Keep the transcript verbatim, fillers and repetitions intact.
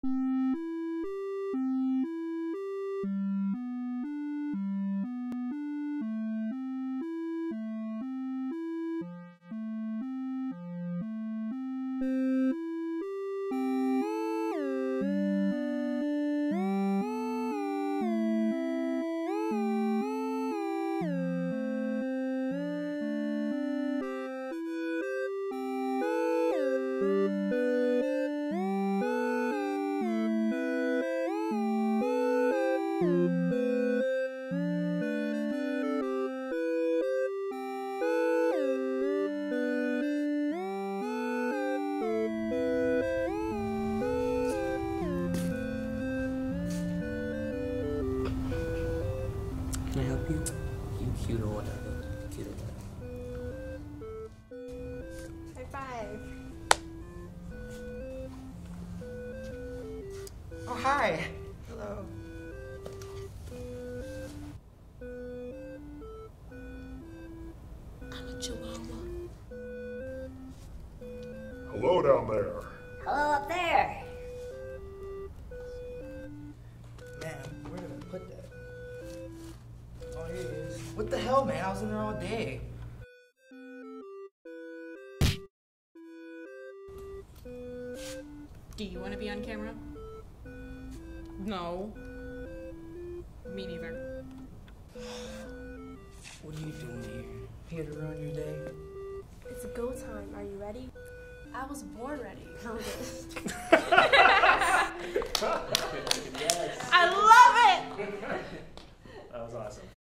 Can I help you? You cute or whatever. Cute or whatever. High five. Oh, hi. Hello. I'm a chihuahua. Hello down there. Hello up there. Man, where did I put that? Oh, here it is. What the hell, man? I was in there all day. Do you want to be on camera? No. Me neither. What are you doing here? Here to ruin your day? It's go time. Are you ready? I was born ready. Yes. I love it! That was awesome.